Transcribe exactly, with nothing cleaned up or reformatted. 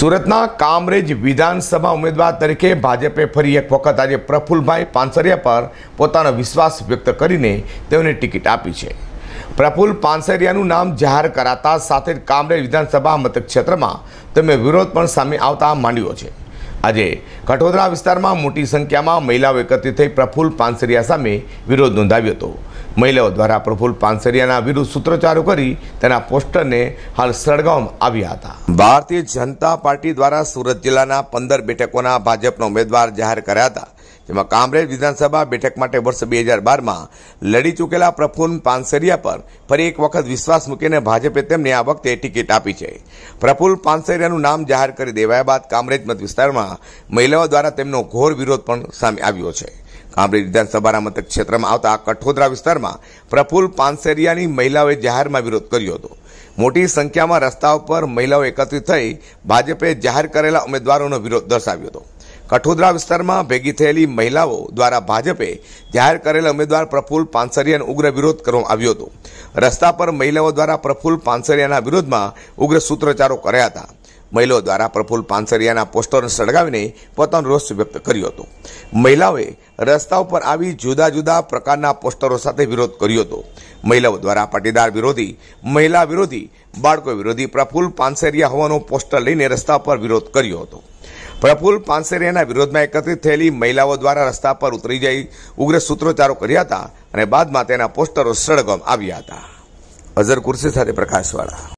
સુરતના કામરેજ વિધાનસભા ઉમેદવાર તરીકે ભાજપે ફરી એક વખત આજે પ્રફુલભાઈ પાનસરિયા પર પોતાનો વિશ્વાસ વ્યક્ત કરીને તેઓને ટિકિટ આપી છે। પ્રફુલ પાનસરિયાનું નામ જાહેર કરાતા સાથે જ કામરેજ વિધાનસભા મતક્ષેત્રમાં ક્ષેત્રમાં તેમને વિરોધ પણ સામે આવતા માંડ્યો છે। આજે કઠોદરા વિસ્તારમાં મોટી સંખ્યામાં મહિલાઓ એકત્રિત થઈ પ્રફુલ પાનસરિયા સામે વિરોધ નોંધાવ્યો હતો। મહિલાઓ દ્વારા પ્રફુલ પાનસરિયાના વિરુદ્ધ સૂત્રોચ્ચારો કરી તેના પોસ્ટરને હાલ સળગાવવામાં આવ્યા હતા। ભારતીય જનતા પાર્ટી દ્વારા સુરત જિલ્લાના પંદર બેઠકોના ભાજપના ઉમેદવાર જાહેર કર્યા હતા, જેમાં કામરેજ વિધાનસભા બેઠક માટે વર્ષ બે હજાર બારમાં લડી ચૂકેલા પ્રફુલ પાનસરિયા પર ફરી એક વખત વિશ્વાસ મૂકીને ભાજપે તેમને આ વખતે ટિકિટ આપી છે। પ્રફુલ પાનસરિયાનું નામ જાહેર કરી દેવાયા બાદ કામરેજ મત વિસ્તારમાં મહિલાઓ દ્વારા તેમનો ઘોર વિરોધ પણ સામે આવ્યો છે। કામરેજ વિધાનસભાના મતક ક્ષેત્રમાં આવતા કઠોદરા વિસ્તારમાં પ્રફુલ પાનસરિયાની મહિલાઓએ જાહેરમાં વિરોધ કર્યો હતો। મોટી સંખ્યામાં રસ્તા ઉપર મહિલાઓ એકત્રિત થઈ ભાજપે જાહેર કરેલા ઉમેદવારોનો વિરોધ દર્શાવ્યો હતો। કઠોદરા વિસ્તારમાં ભેગી થયેલી મહિલાઓ દ્વારા ભાજપે જાહેર કરેલા ઉમેદવાર પ્રફુલ પાનસરિયાનો ઉગ્ર વિરોધ કરવામાં આવ્યો હતો। રસ્તા પર મહિલાઓ દ્વારા પ્રફુલ પાનસરિયાના વિરોધમાં ઉગ્ર સૂત્રોચ્ચારો કર્યા હતા। મહિલાઓ દ્વારા પ્રફુલ પાનસરિયાના પોસ્ટરને સળગાવીને પોતાનો રોષ વ્યક્ત કર્યો હતો। મહિલાઓએ રસ્તા ઉપર આવી જુદા જુદા પ્રકારના પોસ્ટરો સાથે વિરોધ કર્યો હતો। મહિલાઓ દ્વારા પાટીદાર વિરોધી, મહિલા વિરોધી, બાળકો વિરોધી પ્રફુલ પાનસરિયા હોવાનો પોસ્ટર લઈને રસ્તા પર વિરોધ કર્યો હતો। પ્રફુલ પાનસરિયાના વિરોધમાં એકત્રિત થયેલી મહિલાઓ દ્વારા રસ્તા પર ઉતરી જઈ ઉગ્ર સૂત્રોચ્ચારો કર્યા હતા અને બાદમાં તેના પોસ્ટરો સળગાવવામાં આવ્યા હતા। અઝર કુર્સી સાથે પ્રકાશવાળા।